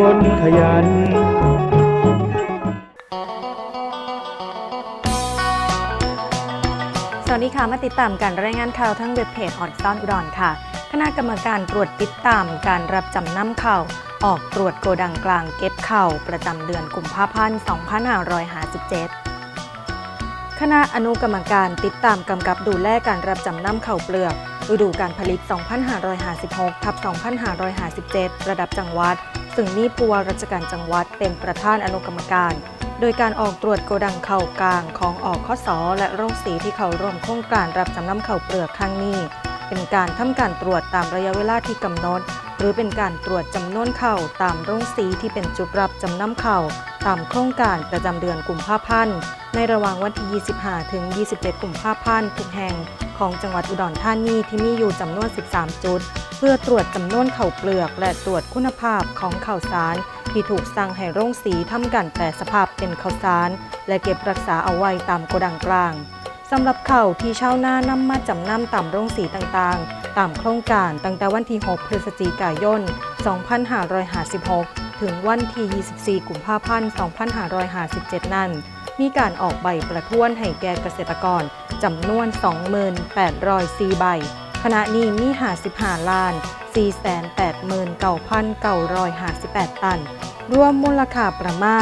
คนขยันสวัสดีค่ะมาติดตามการรายงานข่าวทั้งเว็บเพจออนซ่อนอุดรค่ะคณะกรรมการตรวจติดตามการรับจำนำข้าวออกตรวจโกดังกลางเก็บข้าวประจำเดือนกุมภาพันธ์ 2557 คณะอนุกรรมการติดตามกำกับดูแลการรับจำนำข้าวเปลือกฤดูการผลิต 2556-2557 ระดับจังหวัดซึ่งมีผู้ว่าราชการจังหวัดเป็นประธานอนุกรรมการโดยการออกตรวจโกดังข้าวกลางของอคส.และโรงสีที่เข้าร่วมโครงการรับจำนำข้าวเปลือกครั้งนี้เป็นการทำการตรวจตามระยะเวลาที่กำหนดหรือเป็นการตรวจจำนวนข้าวตามโรงสีที่เป็นจุดรับจำนำข้าวตามโครงการประจำเดือนกุมภาพันธ์ในระหว่างวันที่ 25 ถึง 27 กุมภาพันธ์ทุกแห่งของจังหวัดอุดรธานีที่มีอยู่จำนวน 13 จุดเพื่อตรวจจำนวนข้าวเปลือกและตรวจคุณภาพของข้าวสารที่ถูกสั่งให้โรงสีทำการแปรสภาพเป็นข้าวสารและเก็บรักษาเอาไว้ตามโกดังกลางสำหรับข้าวที่ชาวนานำมาจำนำตามโรงสีต่างๆตามโครงการตั้งแต่วันที่ 6 พฤศจิกายน 2556 ถึงวันที่ 24 กุมภาพันธ์ 2557 นั้นมีการออกใบประท้วงให้แก่เกษตรกรจำนวน 28,404 ใบขณะนี้มี 55,489,958 ตันรวมมูลค่าประมาณ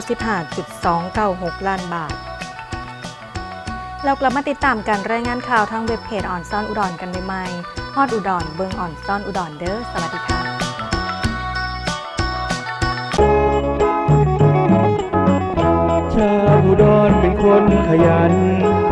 95.296 ล้านบาทเรากลับมาติดตามการรายงานข่าวทางเว็บเพจออนซ่อนอุดรกันใหม่ๆฮอดอุดรเบิงออนซ่อนอุดรเด้อสวัสดีค่ะชาวอุดรเป็นคนขยัน